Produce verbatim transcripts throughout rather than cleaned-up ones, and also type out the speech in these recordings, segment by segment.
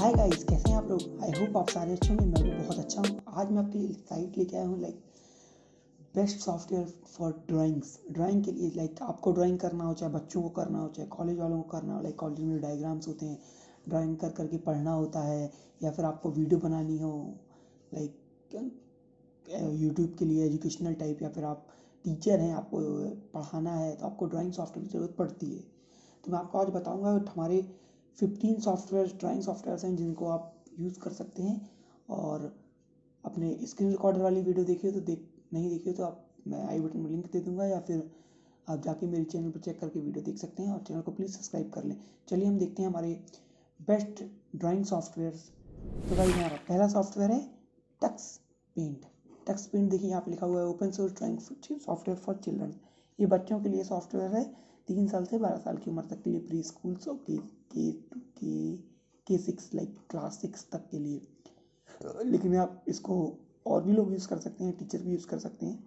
Hi guys, कैसे हैं आप लोग। आई होप आप सारे अच्छे होंगे। मैं भी बहुत अच्छा हूँ। आज मैं आपके लिए साइट लेके आया हूँ like best software for drawings. Drawing के लिए लाइक आपको ड्राइंग करना हो, चाहे बच्चों को करना हो, चाहे कॉलेज वालों को करना हो। लाइक कॉलेज में डायग्राम्स होते हैं, ड्राइंग कर करके पढ़ना होता है, या फिर आपको वीडियो बनानी हो लाइक यूट्यूब के लिए एजुकेशनल टाइप, या फिर आप टीचर हैं, आपको पढ़ाना है, तो आपको ड्राइंग सॉफ्टवेयर की ज़रूरत पड़ती है। तो मैं आपको आज बताऊंगा हमारे फिफ्टीन सॉफ्टवेयर ड्राइंग सॉफ्टवेयर्स हैं जिनको आप यूज़ कर सकते हैं। और अपने स्क्रीन रिकॉर्डर वाली वीडियो देखिए तो देख नहीं देखिए तो आप मैं आई बटन में लिंक दे दूंगा, या फिर आप जाके मेरे चैनल पर चेक करके वीडियो देख सकते हैं। और चैनल को प्लीज़ सब्सक्राइब कर लें। चलिए हम देखते हैं हमारे बेस्ट ड्राइंग सॉफ्टवेयर्स। तो भाई हमारा पहला सॉफ्टवेयर है टक्स पेंट। टक्स पेंट देखिए यहाँ पे लिखा हुआ है open source drawing software for children. ये बच्चों के लिए सॉफ्टवेयर है, तीन साल से बारह साल की उम्र तक के लिए, प्री स्कूल और के के के के सिक्स लाइक क्लास सिक्स तक के लिए। लेकिन आप इसको और भी लोग यूज़ कर सकते हैं, टीचर भी यूज़ कर सकते हैं।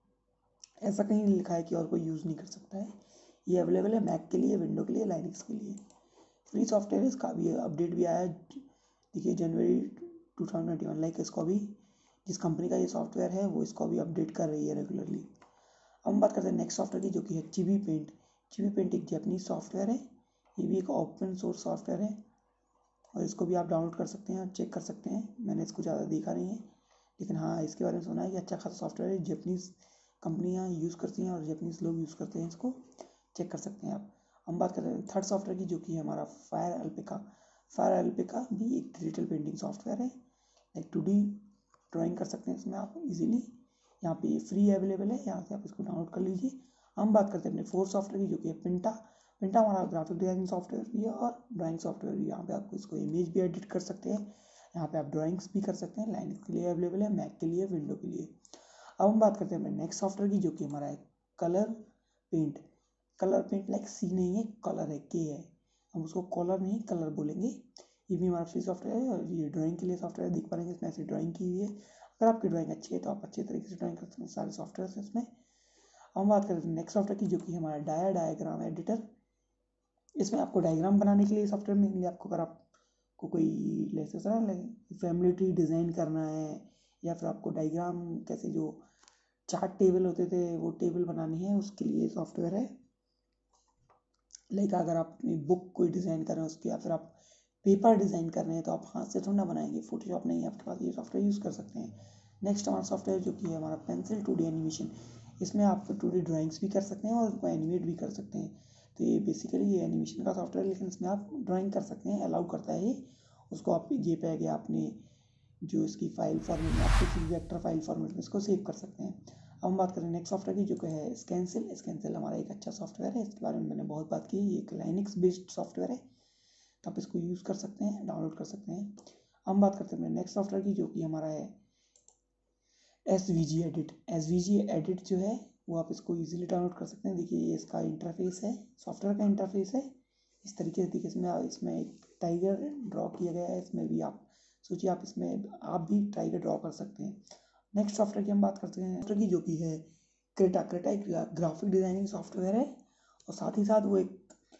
ऐसा कहीं नहीं लिखा है कि और कोई यूज़ नहीं कर सकता है। ये अवेलेबल है मैक के लिए, विंडो के लिए, लाइनक्स के लिए। फ्री सॉफ्टवेयर इसका भी अपडेट भी आया है, देखिए January two thousand twenty one. Like इसको भी जिस कंपनी का ये सॉफ्टवेयर है वो इसको भी अपडेट कर रही है रेगुलरली। अब हम बात करते हैं नेक्स्ट सॉफ्टवेयर की, जो कि है चिवी पेंट। चिवी पेंट एक जैपनीज सॉफ्टवेयर है। ये भी एक ओपन सोर्स सॉफ्टवेयर है और इसको भी आप डाउनलोड कर सकते हैं और चेक कर सकते हैं। मैंने इसको ज़्यादा देखा नहीं है, लेकिन हाँ इसके बारे में सुना है कि अच्छा खासा सॉफ्टवेयर है, जैपनीज़ कंपनियाँ यूज़ करती हैं और जैपनीज़ लोग यूज़ करते हैं। इसको चेक कर सकते हैं आप। हम बात करते हैं थर्ड सॉफ्टवेयर की, जो कि हमारा फायर अल्पिका। फायर अल्पिका भी एक डिजिटल पेंटिंग सॉफ्टवेयर है। लाइक टू डी ड्राइंग कर सकते हैं इसमें आप इजीली। यहाँ पे फ्री अवेलेबल है, यहाँ से आप इसको डाउनलोड कर लीजिए। हम बात करते हैं अपने फोर्थ सॉफ्टवेयर की, जो कि है पिंटा। पिंटा हमारा ग्राफिक डिजाइनिंग सॉफ्टवेयर भी है और ड्राइंग सॉफ्टवेयर भी। यहाँ पे आपको इसको इमेज भी एडिट कर सकते हैं, यहाँ पे आप ड्राइंग्स भी कर सकते हैं। लाइनक्स के लिए अवेलेबल है, मैक के लिए, विंडो के लिए। अब हम बात करते हैं अपने नेक्स्ट सॉफ्टवेयर की, जो कि हमारा है colour paint. Colour paint like सी नहीं है, कलर है, के है, हम उसको कलर नहीं कलर बोलेंगे। ये भी हमारा फ्री सॉफ्टवेयर है और ये ड्राइंग के लिए सॉफ्टवेयर दिख पा रहे हैं इसमें ऐसी ड्राइंग की हुई है। अगर आपकी ड्राइंग अच्छी है तो आप अच्छे तरीके से ड्राइंग कर सकते हैं, सारे सॉफ्टवेयर हैं इसमें। हम बात करते हैं नेक्स्ट सॉफ्टवेयर की, जो कि हमारा डाया डायग्राम एडिटर। इसमें आपको डायग्राम बनाने के लिए सॉफ्टवेयर मिलेंगे आपको। अगर आपको कोई लेसेस फैमिली ट्री डिज़ाइन करना है, या फिर आपको डायग्राम कैसे जो चार्ट टेबल होते थे वो टेबल बनानी है, उसके लिए सॉफ्टवेयर है। लाइक अगर आप अपनी बुक कोई डिज़ाइन कर रहे हैं उसकी, या फिर आप पेपर डिज़ाइन कर रहे हैं, तो आप हाथ से थोड़ा ना बनाएंगे, फोटोशॉप नहीं है आपके पास, ये सॉफ्टवेयर यूज़ कर सकते हैं। नेक्स्ट हमारा सॉफ्टवेयर जो कि है हमारा पेंसिल टू डी एनिमेशन। इसमें आप टू डी ड्राइंग्स भी कर सकते हैं और उसको एनिमेट भी कर सकते हैं। तो ये बेसिकली ये एनिमेशन का सॉफ्टवेयर, लेकिन इसमें आप ड्राइंग कर सकते हैं, अलाउ करता है ये। उसको आप जे पैग या अपने जो इसकी फाइल फॉर्मेट में आप किसी वेक्टर फाइल फॉर्मेट में इसको सेव कर सकते हैं। अब हम बात करें नेक्स्ट सॉफ्टवेयर की, जो कि है स्कैनसिल। स्कैनसिल हमारा एक अच्छा सॉफ्टवेयर है, इसके बारे में मैंने बहुत बात की। ये एक लाइनक्स बेस्ड सॉफ्टवेयर है, तो आप इसको यूज़ कर सकते हैं, डाउनलोड कर सकते हैं। हम बात करते हैं नेक्स्ट सॉफ्टवेयर की, जो कि हमारा है S V G edit. S V G edit जो है वो आप इसको ईजिली डाउनलोड कर सकते हैं। देखिए ये इसका इंटरफेस है, सॉफ्टवेयर का इंटरफेस है इस तरीके से। देखिए इसमें इसमें एक टाइगर ड्रॉ किया गया है। इसमें भी आप सोचिए आप इसमें आप भी टाइगर ड्रॉ कर सकते हैं। नेक्स्ट सॉफ्टवेयर की हम बात करते हैं सॉफ्टवेयर की, जो कि है क्रेटा। क्रेटा एक ग्राफिक डिजाइनिंग सॉफ्टवेयर है और साथ ही साथ वो एक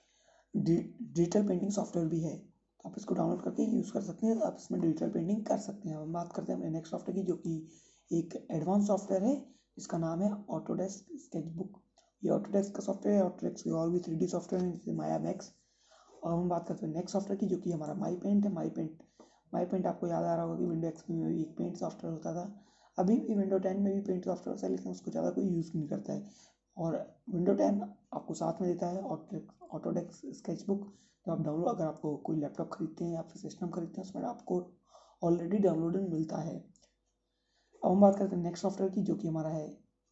डिजिटल पेंटिंग सॉफ्टवेयर भी है। तो आप इसको डाउनलोड करके यूज़ कर सकते हैं, आप इसमें डिजिटल पेंटिंग कर सकते हैं। हम बात करते हैं अपने नेक्स्ट सॉफ्टवेयर की, जो कि एक एडवांस सॉफ्टवेयर है, इसका नाम है ऑटोडेस्क स्केचबुक। ये ऑटोडेस्क का सॉफ्टवेयर है, ऑटोडेस्क के और भी थ्री डी सॉफ्टवेयर है जैसे माया मैक्स। और हम बात करते हैं नेक्स्ट सॉफ्टवेयर की, जो कि हमारा माई पेंट है। माई पेंट माई पेंट आपको याद आ रहा होगा कि विंडो एक्सपी में भी एक पेंट सॉफ्टवेयर होता था। अभी भी विंडो टेन में भी पेंट सॉफ्टवेयर है, लेकिन उसको ज़्यादा कोई यूज़ नहीं करता है। और विंडो टेन आपको साथ में देता है ऑटोडेस्क स्केचबुक। तो आप डाउनलोड, अगर आपको कोई लैपटॉप खरीदते हैं या फिर सिस्टम खरीदते हैं, उसमें आपको ऑलरेडी डाउनलोडेड मिलता है। अब हम बात करते हैं नेक्स्ट सॉफ्टवेयर की, जो कि हमारा है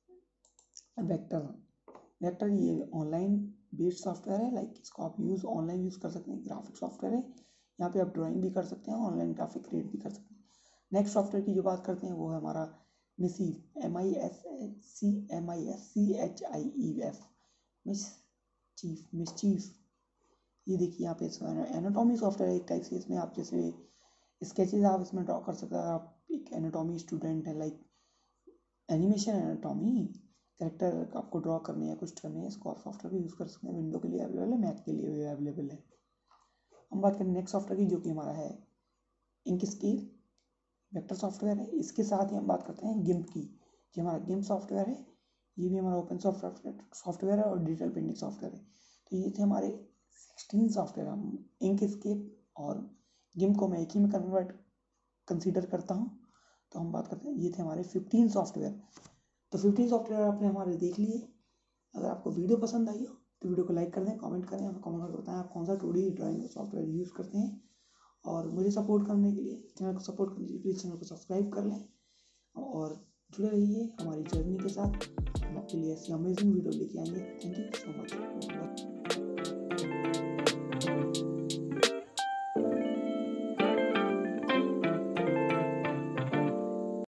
वेक्टर। वेक्टर ये ऑनलाइन बेस्ड सॉफ्टवेयर है, लाइक इसको आप यूज़ ऑनलाइन यूज़ कर सकते हैं। ग्राफिक सॉफ्टवेयर है, यहाँ पे आप ड्राइंग भी कर सकते हैं, ऑनलाइन ग्राफिक क्रिएट भी कर सकते हैं। नेक्स्ट सॉफ्टवेयर की जो बात करते हैं वो है हमारा mischief. M I S C M I S C H I E F mischief mischief. ये देखिए यहाँ पे एनाटॉमी सॉफ्टवेयर है एक टाइप से। इसमें आप जैसे स्केचेस आप इसमें ड्रॉ कर सकते हैं। आप एक एनाटॉमी स्टूडेंट है, लाइक एनिमेशन एनाटॉमी कैरेक्टर आपको ड्रॉ करनी है, कुछ करनी है, इसको आप सॉफ्टवेयर भी यूज़ कर सकते हैं। विंडो के लिए अवेलेबल है, मैक के लिए भी अवेलेबल है। हम बात करें नेक्स्ट सॉफ्टवेयर की, जो कि हमारा है इंकस्केप वेक्टर सॉफ्टवेयर है। इसके साथ ही हम बात करते हैं गिम्प की। जो हमारा गिम्प सॉफ्टवेयर है ये भी हमारा ओपन सॉफ्टवेयर सॉफ्टवेयर है और डिजिटल पेंटिंग सॉफ्टवेयर है। तो ये थे हमारे सिक्सटीन सॉफ्टवेयर। हम इंकस्केप और गिम्प को मैं एक ही में कन्वर्ट कंसीडर करता हूँ। तो हम बात करते हैं, ये थे हमारे फिफ्टीन सॉफ्टवेयर। तो फिफ्टीन सॉफ्टवेयर आपने हमारे देख लिए। अगर आपको वीडियो पसंद आई हो तो वीडियो को लाइक कर दें, कमेंट करें, हमें कमेंट करके बताएं आप कौन सा two D drawing software use करते हैं। और मुझे सपोर्ट करने के लिए, चैनल को सपोर्ट करने के लिए प्लीज़ चैनल को सब्सक्राइब कर लें और जुड़े रहिए हमारी जर्नी के साथ। हम आपके लिए ऐसी अमेजिंग वीडियो लेके आएंगे। Thank you so much.